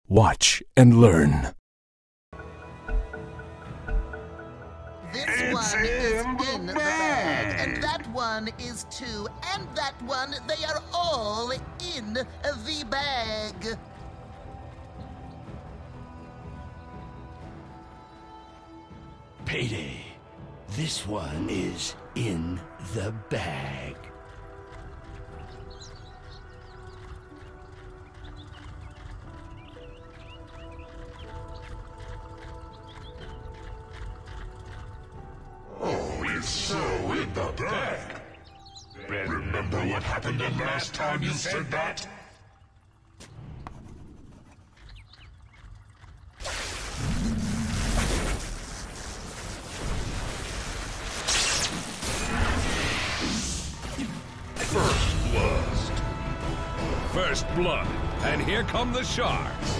Watch and learn. This one is in the bag, and that one is too, and that one, they are all in the bag. Payday. This one is in the bag. Oh, it's so in the bag. Remember what happened the last time you said that? First blood, and here come the sharks.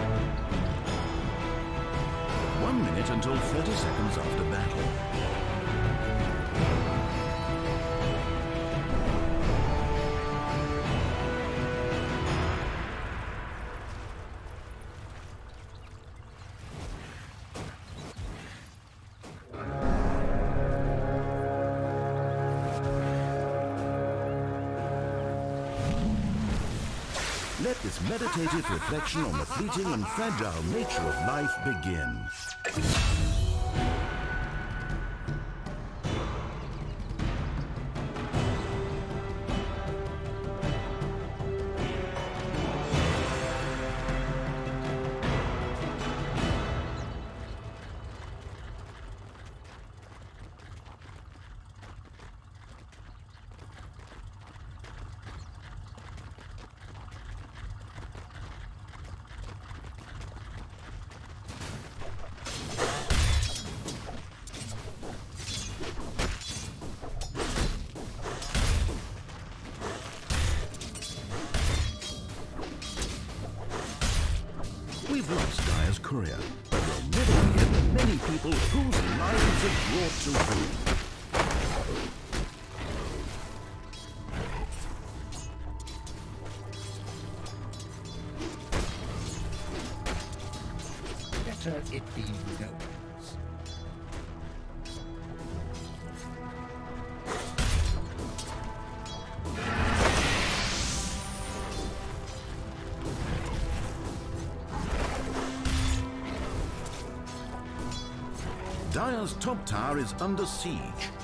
1 minute until 30 seconds after battle. Let this meditative reflection on the fleeting and fragile nature of life begin. We've lost Dyer's courier, but we'll never forget the many people whose lives have brought to ruin. Better it be no one's. Dyer's top tower is under siege.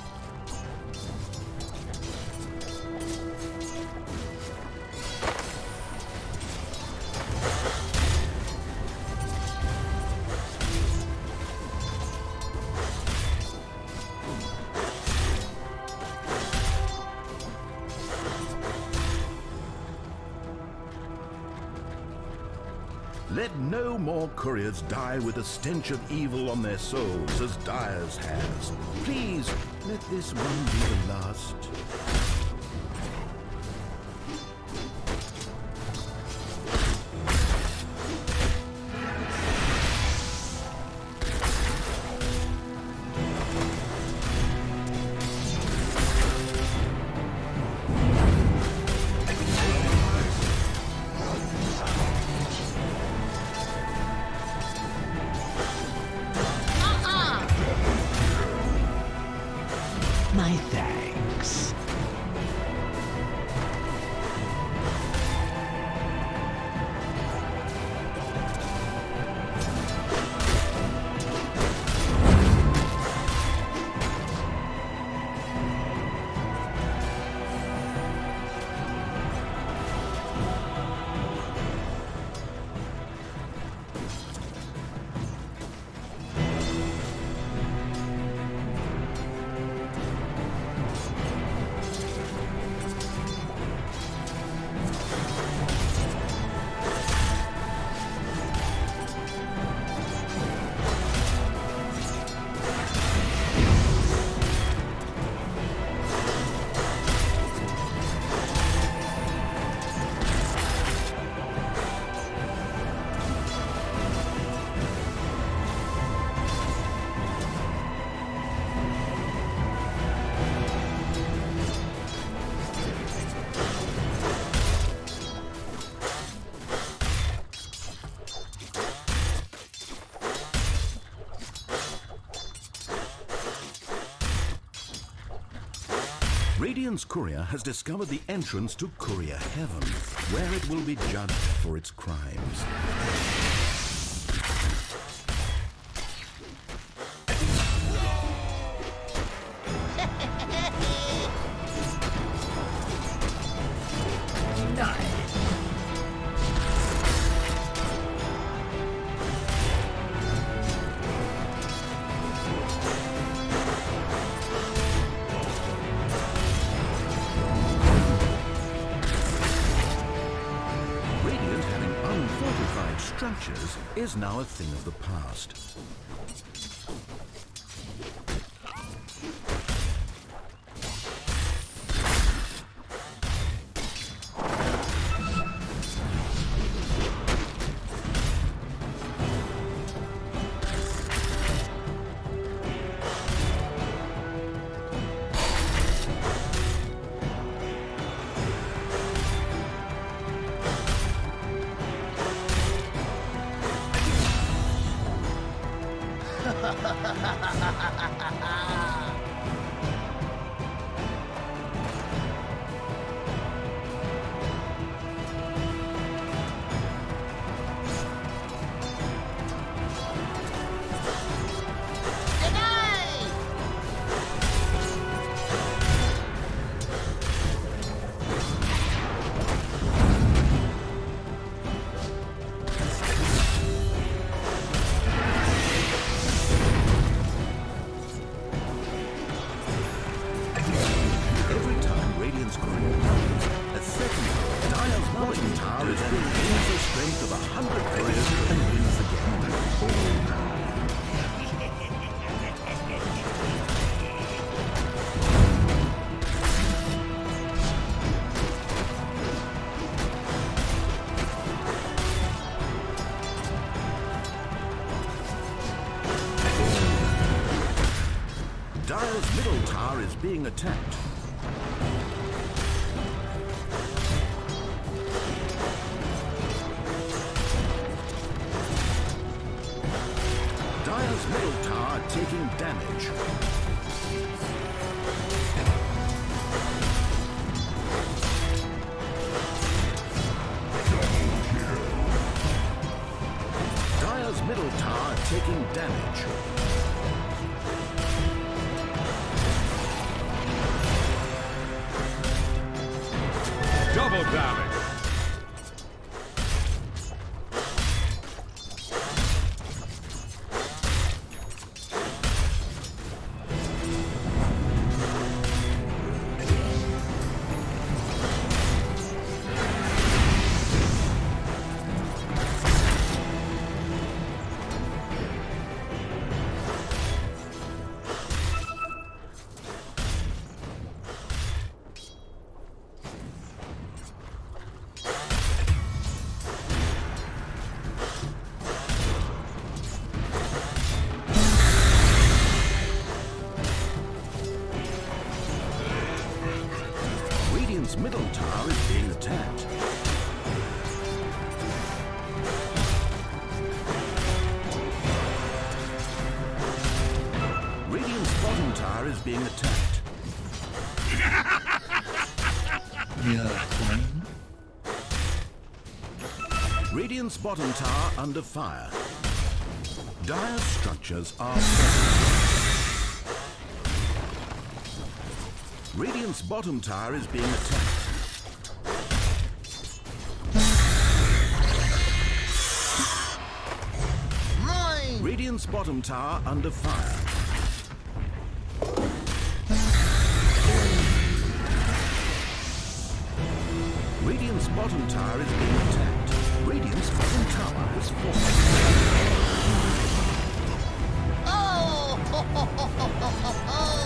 Let no more couriers die with the stench of evil on their souls as Dyer's has. Please, let this one be the last. My thanks. Radiant's courier has discovered the entrance to Courier Heaven, where it will be judged for its crimes. Structures is now a thing of the past. Dire's middle tower is being attacked. Dire's middle tower taking damage. Dire's middle tower taking damage. Double damage. Middle tower is being attacked. Radiant's bottom tower is being attacked. Radiant's bottom tower under fire. Dire's structures are falling. Radiant's bottom tower is being attacked. Mine! Radiant's bottom tower under fire. Radiant's bottom tower is being attacked. Radiant's bottom tower has fallen. Oh! Ho, ho, ho, ho, ho, ho, ho.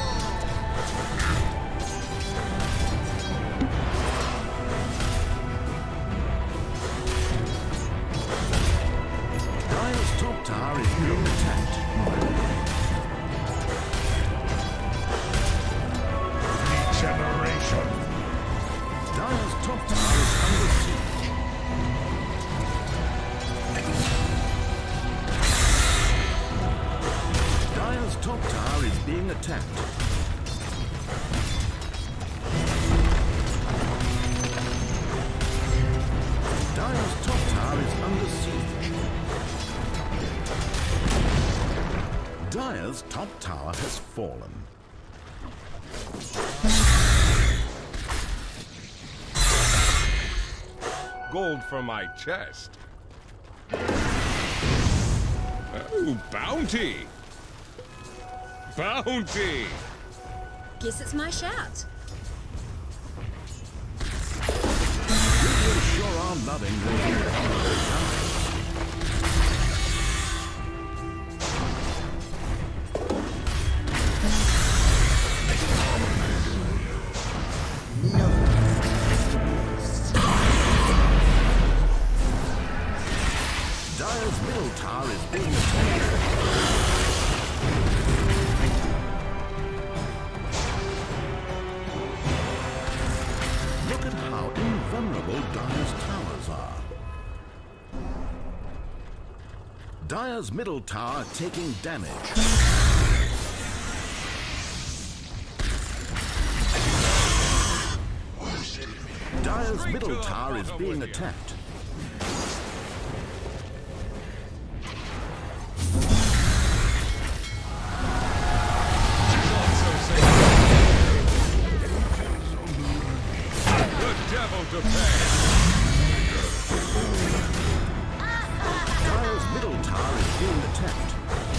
Dire's top tower is being attacked. Regeneration. Dire's top tower is under siege. Dire's top tower is being attacked. fallen. Gold for my chest. Oh, bounty! Bounty! Guess it's my shout. You sure are loving the Dire's middle tower is being attacked. Look at how invulnerable Dire's towers are. Dire's middle tower taking damage. Dire's middle tower is being attacked. To pay. Dire's middle tower is being attacked.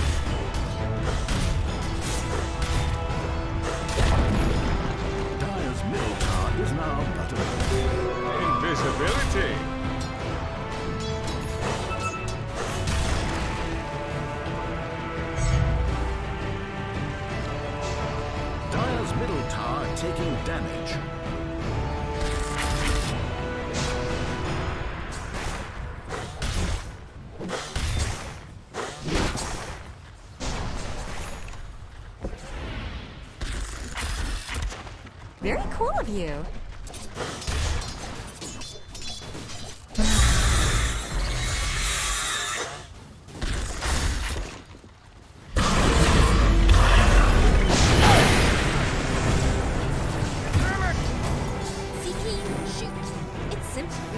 Dire's middle tower is now but Invisibility. Dire's middle tower taking damage. Very cool of you. Seeking shoot. It's simply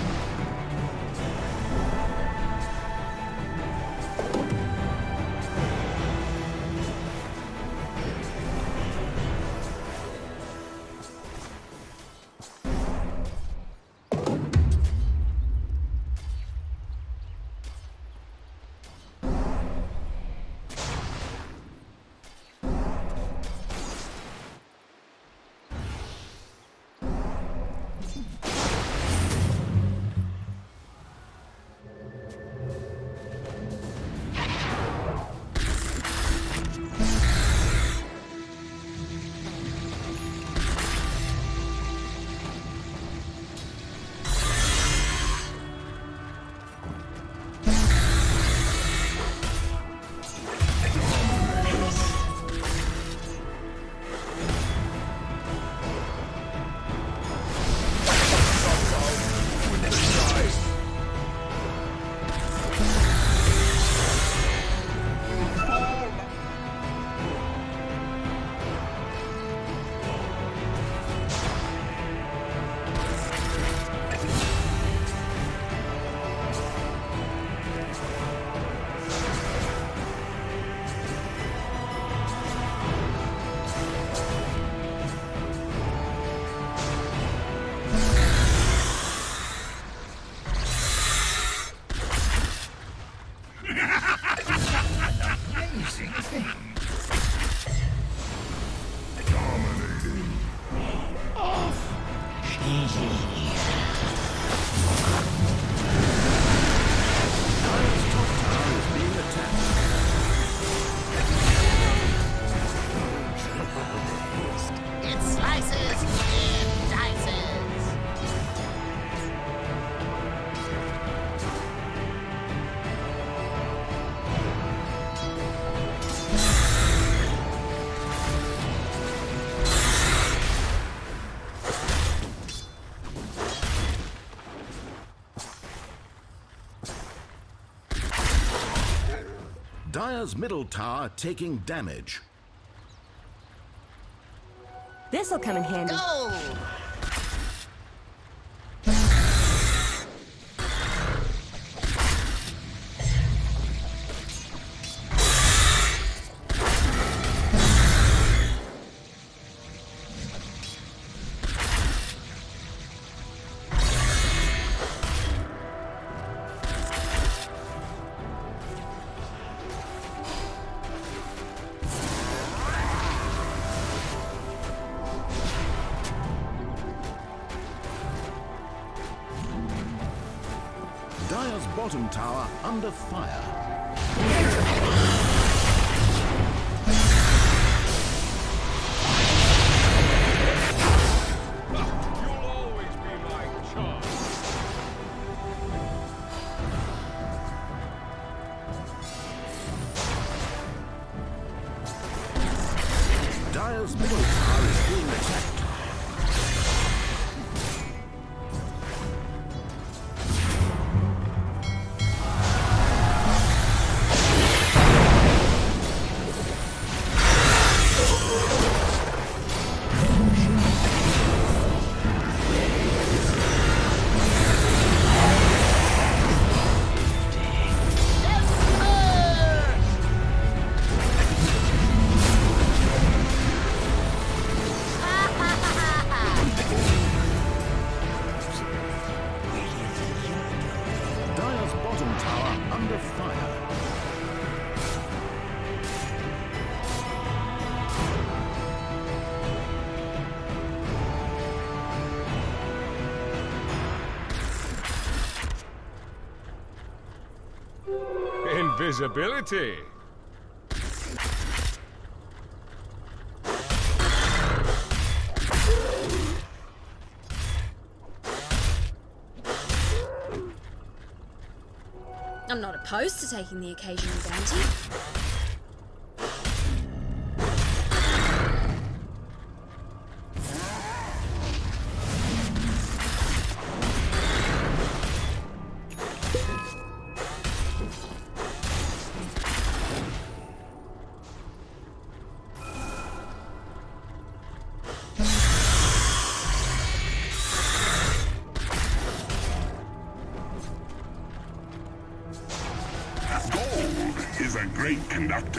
Dire's middle tower taking damage. This'll come in handy. Go! Dire's bottom tower under fire. You'll always be my charm. Dire's middle tower is being attacked. Dire's bottom tower under fire. Invisibility. I'm not opposed to taking the occasional bounty. Gold is a great conductor.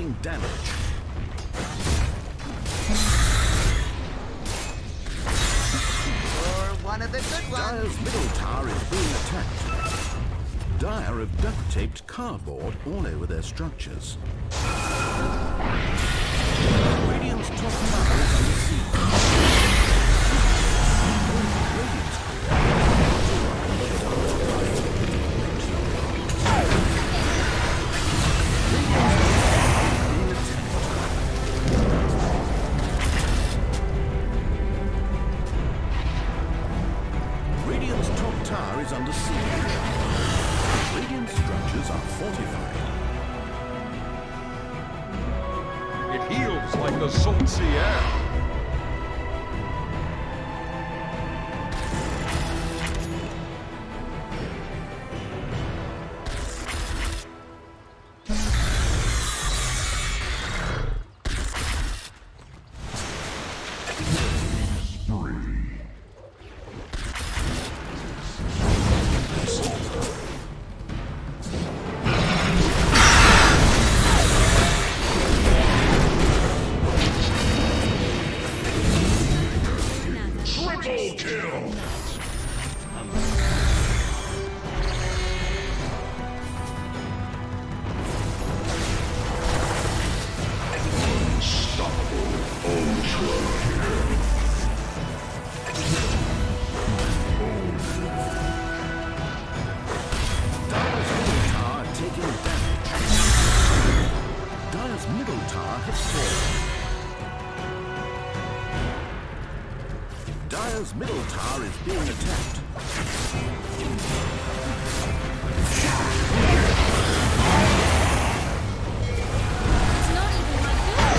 taking damage. Or one of the good ones. Dire's middle tower is being attacked. Dire have duct-taped cardboard all over their structures. Radiant's top tower is under siege. Radiant's Radiant's top tower is under siege. Radiant structures are fortified. It heals like the salt sea air. Dire's middle tower is being attacked. It's not even my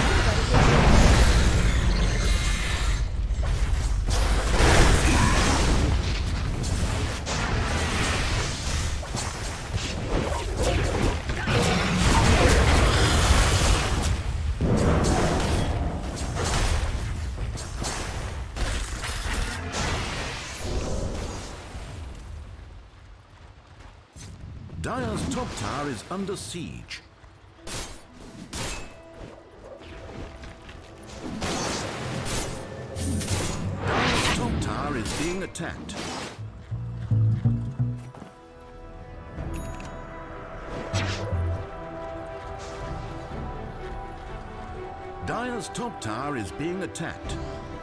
Dire's top tower is under siege. Dire's top tower is being attacked. Dire's top tower is being attacked.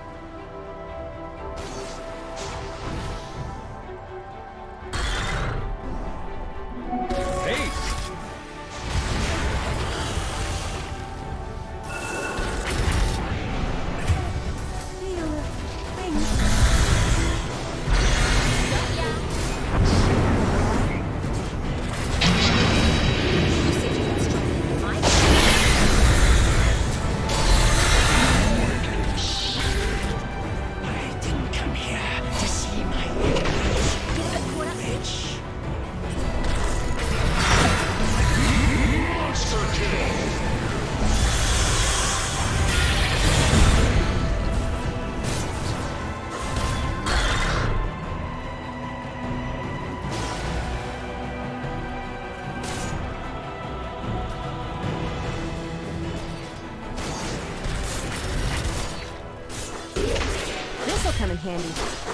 Come in handy.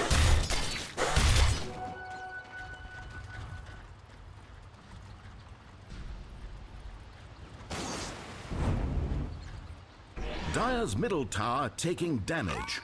Dire's middle tower taking damage.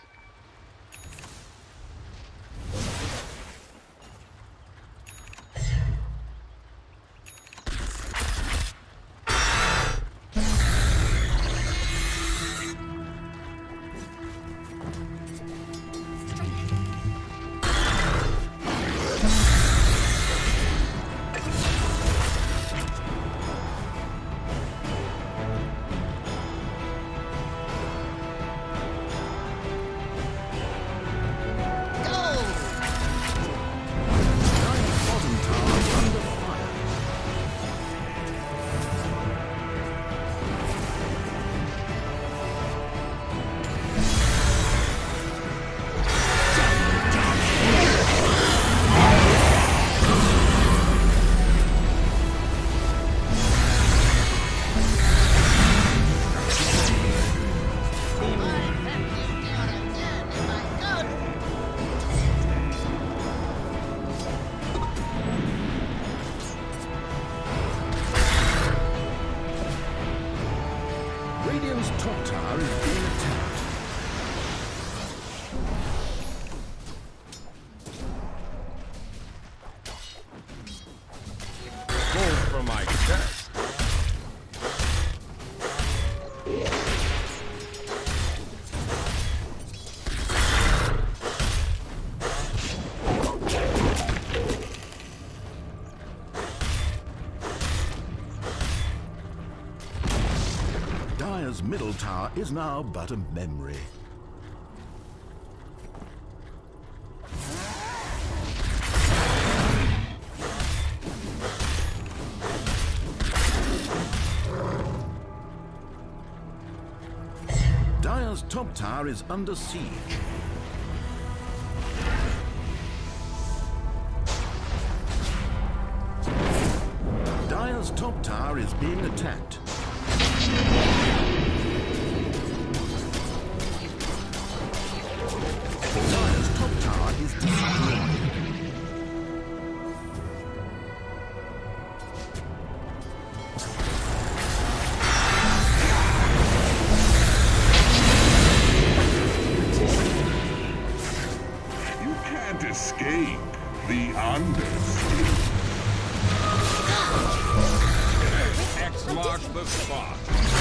middle tower is now but a memory. Dire's top tower is under siege. Dire's top tower is being attacked. Dire's top tower is destroyed. You can't escape the undersea. X marks the spot.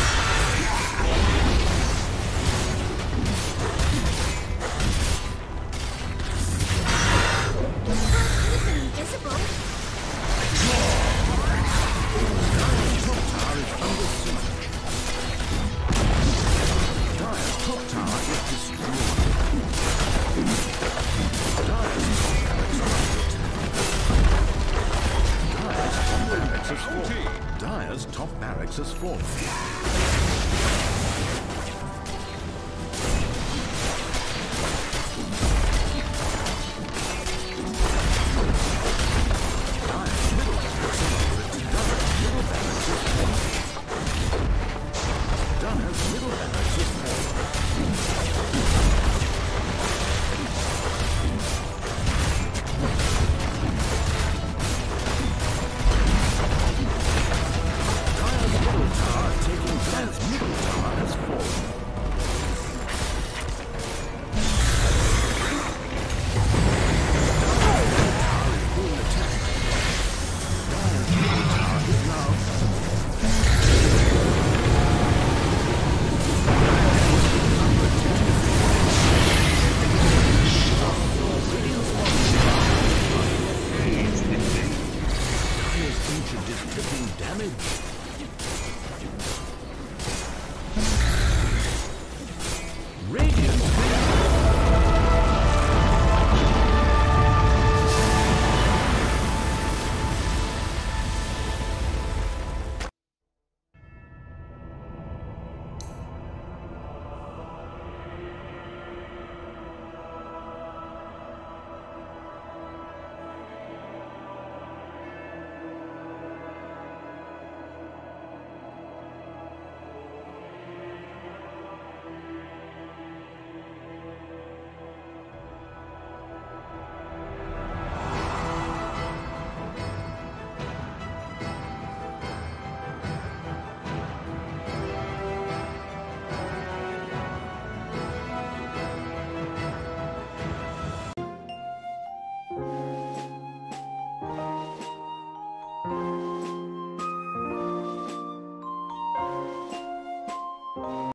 Invisible. Dire's top tower is under siege. Dire's top tower is destroyed. Dire's top barracks are under attack. Dire's top barracks has fallen. Dire's top barracks has fallen.